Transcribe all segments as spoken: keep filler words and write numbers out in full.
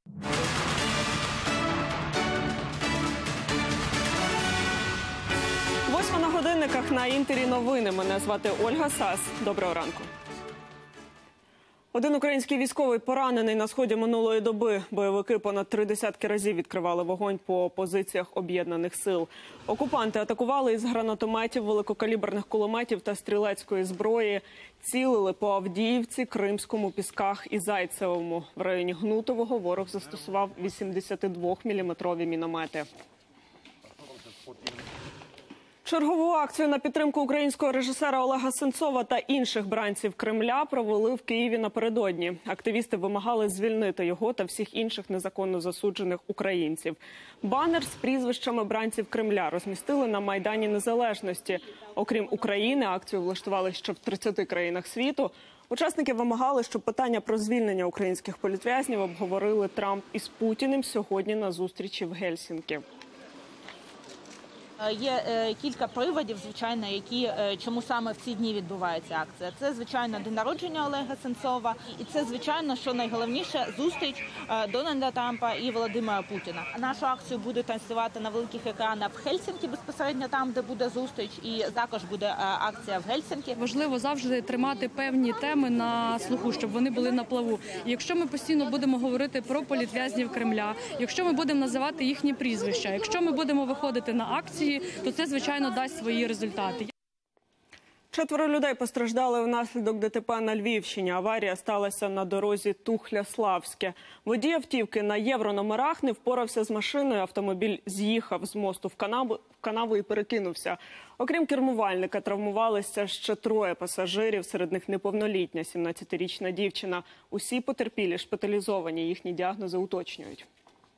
Восьма на годинниках на Інтері новини. Мене звати Ольга Сас. Доброго ранку. Один український військовий поранений на сході минулої доби. Бойовики понад три десятки разів відкривали вогонь по позиціях об'єднаних сил. Окупанти атакували із гранатометів, великокаліберних кулеметів та стрілецької зброї. Цілили по Авдіївці, Кримському, Пісках і Зайцевому. В районі Гнутового ворог застосував вісімдесятидвоміліметрові міномети. Чергову акцію на підтримку українського режисера Олега Сенцова та інших бранців Кремля провели в Києві напередодні. Активісти вимагали звільнити його та всіх інших незаконно засуджених українців. Банер з прізвищами бранців Кремля розмістили на Майдані Незалежності. Окрім України, акцію влаштували ще в тридцяти країнах світу. Учасники вимагали, щоб питання про звільнення українських політв'язнів обговорили Трамп із Путіним сьогодні на зустрічі в Гельсінкі. Є кілька приводів, звичайно, які, чому саме в ці дні відбувається акція. Це, звичайно, день народження Олега Сенцова. І це, звичайно, що найголовніше – зустріч Дональда Трампа і Володимира Путіна. Нашу акцію буде транслювати на великих екранах в Гельсінкі, безпосередньо там, де буде зустріч. І також буде акція в Гельсінкі. Важливо завжди тримати певні теми на слуху, щоб вони були на плаву. І якщо ми постійно будемо говорити про політв'язнів Кремля, якщо ми будемо називати їхні прізвища, якщо ми будемо виходити на акції, то це, звичайно, дасть свої результати. Четверо людей постраждали внаслідок ДТП на Львівщині. Аварія сталася на дорозі Тухля-Славське. Водій автівки на єврономерах не впорався з машиною. Автомобіль з'їхав з мосту в канаву, в канаву і перекинувся. Окрім кермувальника, травмувалися ще троє пасажирів. Серед них неповнолітня сімнадцятирічна дівчина. Усі потерпілі шпиталізовані. Їхні діагнози уточнюють.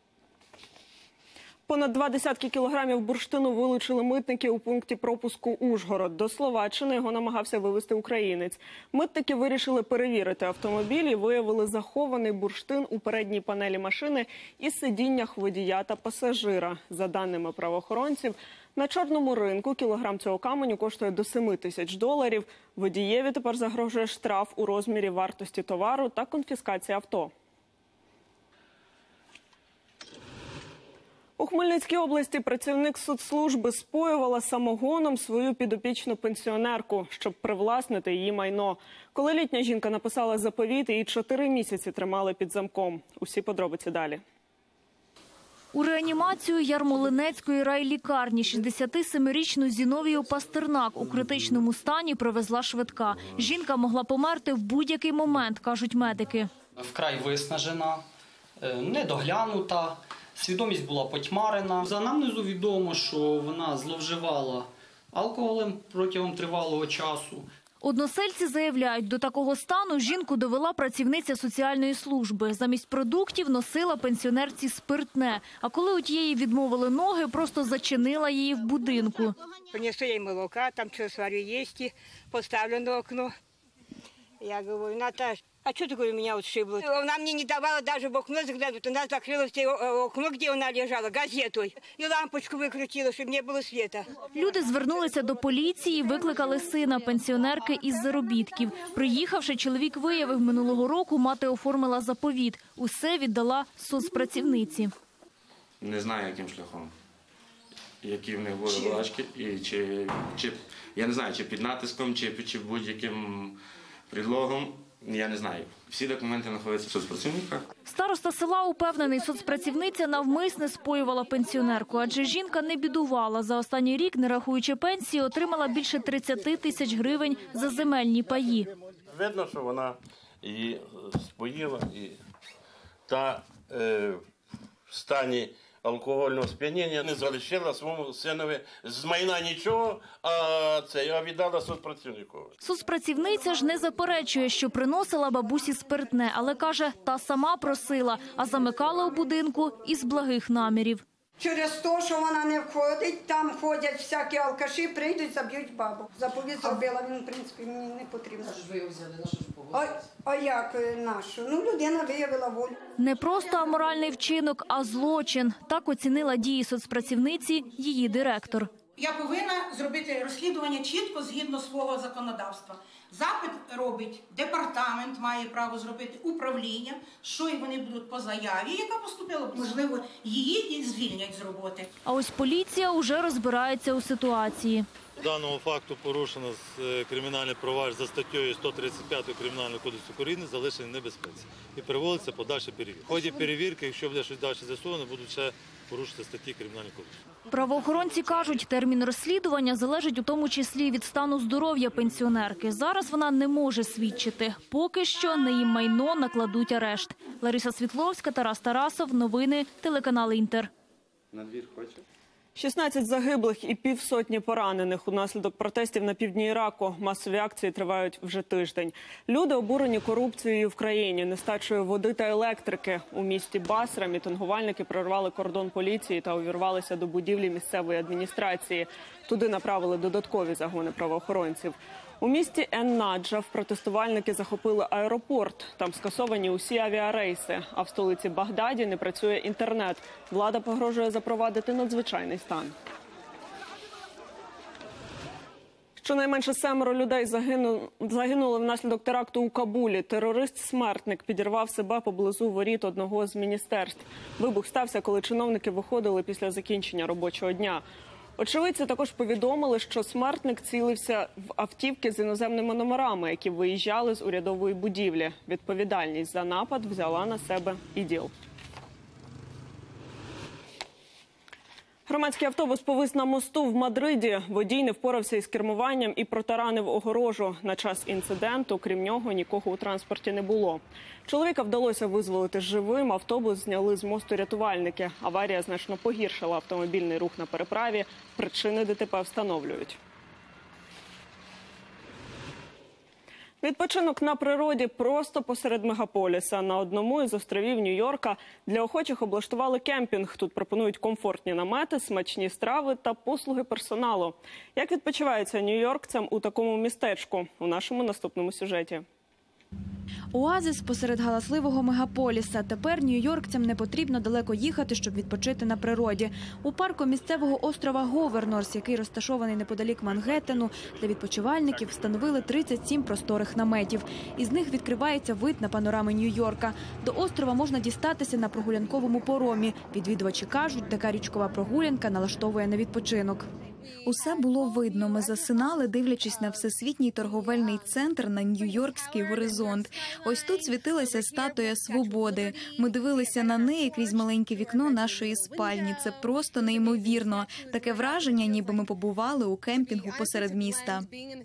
Понад два десятки кілограмів бурштину вилучили митники у пункті пропуску Ужгород. До Словаччини його намагався вивезти українець. Митники вирішили перевірити автомобіль і виявили захований бурштин у передній панелі машини і сидіннях водія та пасажира. За даними правоохоронців, на чорному ринку кілограм цього каменю коштує до семи тисяч доларів. Водієві тепер загрожує штраф у розмірі вартості товару та конфіскація авто. У Хмельницькій області працівник соцслужби споювала самогоном свою підопічну пенсіонерку, щоб привласнити її майно. Коли літня жінка написала заповіт, її чотири місяці тримали під замком. Усі подробиці далі. У реанімацію Ярмолинецької райлікарні шістдесятисемирічну Зіновію Пастернак у критичному стані привезла швидка. Жінка могла померти в будь-який момент, кажуть медики. Вкрай виснажена, недоглянута. Свідомість була потьмарена. За анамнезу відомо, що вона зловживала алкоголем протягом тривалого часу. Односельці заявляють, до такого стану жінку довела працівниця соціальної служби. Замість продуктів носила пенсіонерці спиртне. А коли у тієї відмовили ноги, просто зачинила її в будинку. Принесу їй молока, там що сварю їсти, поставлю на окно. Я говорю, Наташ, а что такое меня отшибло? Она мне не давала даже в окно заглянуть. Она закрыла все окно, где она лежала, газетой. И лампочку выкрутила, чтобы не было света. Люди звернулися до поліції, викликали сина пенсіонерки із заробітків. Приїхавши, чоловік виявив, минулого року мати оформила заповіт. Усе віддала соцпрацівниці. Не знаю, яким шляхом. Які в них були балачки. І чи, чи, я не знаю, чи під натиском, чи, чи будь-яким предлогом. Я не знаю. Всі документи знаходяться в соцпрацівниках. Староста села упевнений, соцпрацівниця навмисне споювала пенсіонерку, адже жінка не бідувала. За останній рік, не рахуючи пенсії, отримала більше тридцяти тисяч гривень за земельні паї. Видно, що вона її споїла і та е, в стані алкогольного сп'яніння не залишила своєму синові з майна нічого, а це я віддала соцпрацівнику. Соцпрацівниця ж не заперечує, що приносила бабусі спиртне, але каже, та сама просила, а замикала у будинку із благих намірів. Через те, що вона не входить, там ходять всякі алкаші, прийдуть, заб'ють бабу. Заповідь зробила, він, в принципі, мені не потрібно. Ви його взяли, нашу ж А, а як нашу? Ну, людина виявила волю. Не просто аморальний вчинок, а злочин. Так оцінила дії соцпрацівниці її директор. Я повинна зробити розслідування чітко згідно свого законодавства. Запит робить департамент, має право зробити управління, що і вони будуть по заяві, яка поступила, можливо, її і звільнять з роботи. А ось поліція уже розбирається у ситуації. Даному факту порушено кримінальне провадження за статтею сто тридцять п'ять Кримінального кодексу України залишені в небезпеці. І переводиться подальша перевірка. В ході перевірки, якщо буде щось далі з'ясовано, будуть ще порушити статті Кримінального кодексу. Правоохоронці кажуть, термін розслідування залежить у тому числі від стану здоров'я пенсіонерки. Зараз вона не може свідчити. Поки що на її майно накладуть арешт. Лариса Світловська, Тарас Тарасов. Новини. Телеканал Інтер. На двір хоче? шістнадцять загиблих і півсотні поранених унаслідок протестів на півдні Іраку. Масові акції тривають вже тиждень. Люди обурені корупцією в країні, нестачею води та електрики. У місті Басра мітингувальники прорвали кордон поліції та увірвалися до будівлі місцевої адміністрації. Туди направили додаткові загони правоохоронців. У місті Ен-Наджаф протестувальники захопили аеропорт. Там скасовані усі авіарейси. А в столиці Багдаді не працює інтернет. Влада погрожує запровадити надзвичайний стан. Щонайменше семеро людей загинули внаслідок теракту у Кабулі. Терорист-смертник підірвав себе поблизу воріт одного з міністерств. Вибух стався, коли чиновники виходили після закінчення робочого дня. Очевидці також повідомили, що смертник цілився в автівки з іноземними номерами, які виїжджали з урядової будівлі. Відповідальність за напад взяла на себе ІДІЛ. Громадський автобус повис на мосту в Мадриді. Водій не впорався із кермуванням і протаранив огорожу. На час інциденту, крім нього, нікого у транспорті не було. Чоловіка вдалося визволити живим, автобус зняли з мосту рятувальники. Аварія значно погіршила автомобільний рух на переправі. Причини ДТП встановлюють. Відпочинок на природі просто посеред мегаполіса. На одному із островів Нью-Йорка для охочих облаштували кемпінг. Тут пропонують комфортні намети, смачні страви та послуги персоналу. Як відпочиваються нью-йоркцям у такому містечку? У нашому наступному сюжеті. Оазис посеред галасливого мегаполіса. Тепер нью-йоркцям не потрібно далеко їхати, щоб відпочити на природі. У парку місцевого острова Говернорс, який розташований неподалік Мангеттену, для відпочивальників встановили тридцять сім просторих наметів. Із них відкривається вид на панорами Нью-Йорка. До острова можна дістатися на прогулянковому поромі. Відвідувачі кажуть, така річкова прогулянка налаштовує на відпочинок. Усе було видно. Ми засинали, дивлячись на всесвітній торговельний центр, на нью-йоркський горизонт. Ось тут світилася статуя Свободи. Ми дивилися на неї крізь маленьке вікно нашої спальні. Це просто неймовірно. Таке враження, ніби ми побували у кемпінгу посеред міста.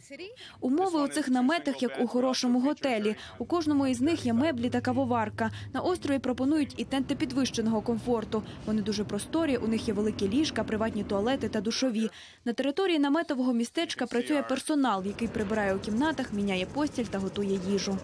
Умови у цих наметах, як у хорошому готелі. У кожному із них є меблі та кавоварка. На острові пропонують і тенти підвищеного комфорту. Вони дуже просторі, у них є великі ліжка, приватні туалети та душові. На території наметового містечка працює персонал, який прибирає у кімнатах, міняє постіль та готує їжу.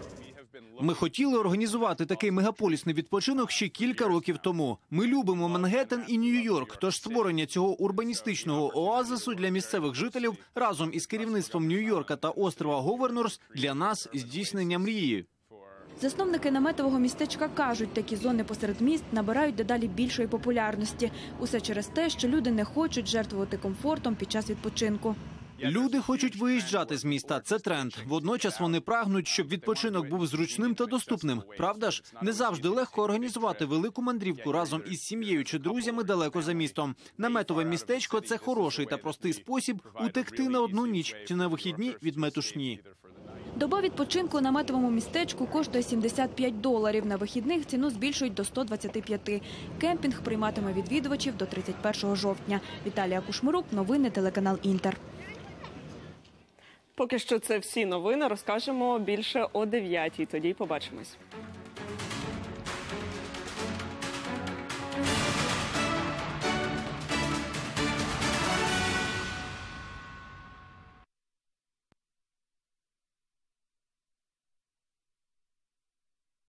Ми хотіли організувати такий мегаполісний відпочинок ще кілька років тому. Ми любимо Мангеттен і Нью-Йорк, тож створення цього урбаністичного оазису для місцевих жителів разом із керівництвом Нью-Йорка та острова Говернорс для нас здійснення мрії. Засновники наметового містечка кажуть, такі зони посеред міст набирають дедалі більшої популярності. Усе через те, що люди не хочуть жертвувати комфортом під час відпочинку. Люди хочуть виїжджати з міста – це тренд. Водночас вони прагнуть, щоб відпочинок був зручним та доступним. Правда ж, не завжди легко організувати велику мандрівку разом із сім'єю чи друзями далеко за містом. Наметове містечко – це хороший та простий спосіб утекти на одну ніч чи на вихідні від метушні. Доба відпочинку у наметовому містечку коштує сімдесят п'ять доларів. На вихідних ціну збільшують до ста двадцяти п'яти. Кемпінг прийматиме відвідувачів до тридцять першого жовтня. Віталія Кушмирук, новини, телеканал Інтер. Поки що це всі новини. Розкажемо більше о дев'ятій. Тоді побачимось.